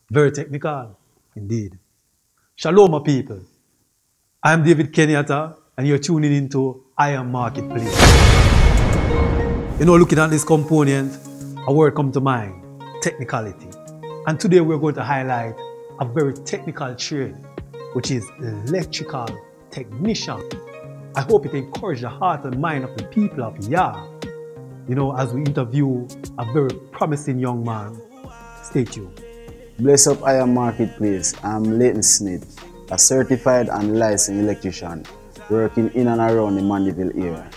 Very technical, indeed. Shalom, my people. I'm David Kenyatta, and you're tuning into I Am Marketplace. You know, looking at this component, a word comes to mind, technicality. And today we're going to highlight a very technical trade, which is electrical technician. I hope it encourages the heart and mind of the people of Yah. You know, as we interview a very promising young man. Stay tuned. Bless up I Am Marketplace. I'm Leighton Smith, a certified and licensed electrician working in and around the Mandeville area.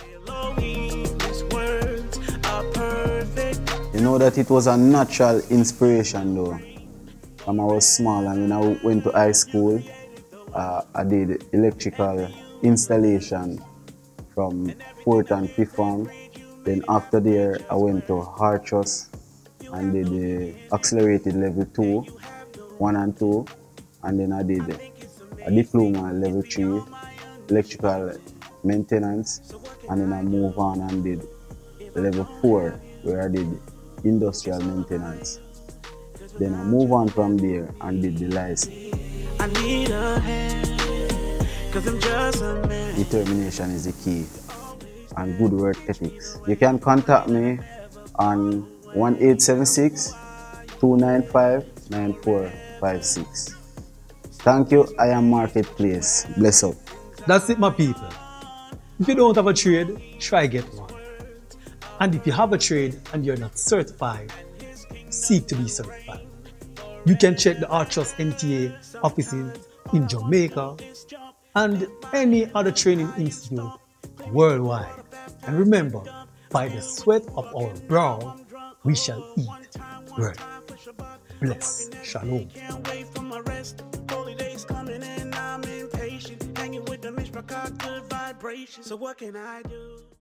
You know that it was a natural inspiration though. When I was small and when I went to high school, I did electrical installation from 4th and 5th form. Then after there, I went to Hartrust and did the accelerated level 2, 1 and 2. And then I did a diploma level 3, electrical maintenance. And then I moved on and did level 4, where I did industrial maintenance. Then I moved on from there and did the license. I need a hand, 'cause I'm just a man. Determination is the key, and good work ethics. You can contact me on 1-876-295-9456. Thank you, I Am Marketplace. Bless up. That's it, my people. If you don't have a trade, try get one. And if you have a trade and you're not certified, seek to be certified. You can check the Hartrust NTA offices in Jamaica and any other training institute worldwide. And remember, by the sweat of our brow, we shall eat bread. Bless. Shalom. Can't wait for my rest. Holy days coming and I'm impatient. Hanging with the Mishpachah, good vibration. So what can I do?